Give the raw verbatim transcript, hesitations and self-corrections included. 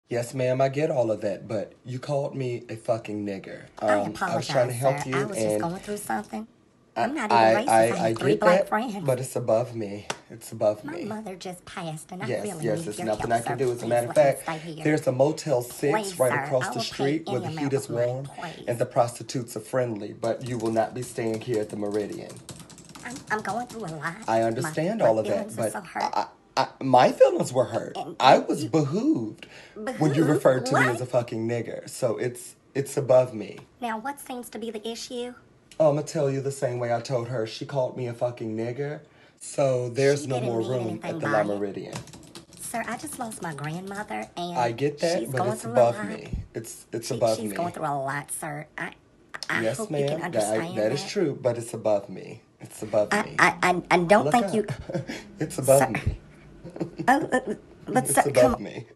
Yes, ma'am, I get all of that, but you called me a fucking nigger. I Um, I was trying to apologize, help sir. I you, was just and going through something. I, I'm not even I, racist. I I, I have three get black that, friends. but it's above me. It's above My me. mother just passed, and I Yes, really yes, need there's your nothing help, I can sir. do. As a Please matter of let me fact, stay here. there's a Motel Please, six right sir. across I the will pay street where any the heat amount is of money, warm and please. the prostitutes are friendly, but you will not be staying here at the Meridian. I'm, I'm going through a lot. I My, understand my all of that, feelings are but so hurt. I, I, I, my feelings were hurt. And I you, was you, behooved when you behoove? referred to me as What? a fucking nigger, so it's it's above me. Now, what seems to be the issue? Oh, I'm gonna tell you the same way I told her. She called me a fucking nigger, so She there's no didn't more mean room anything at the La by it. Meridian. Sir, I just lost my grandmother, I and get she's that, but going it's through a above lot. me. It's it's She, above she's going me. through a lot, sir. I, I Yes, hope you can ma'am. That I, understand that is that. true, but it's above me. It's above I, me. I, I, I don't Look think you, up. It's above sir. me. Oh, uh, but It's sir, come above me.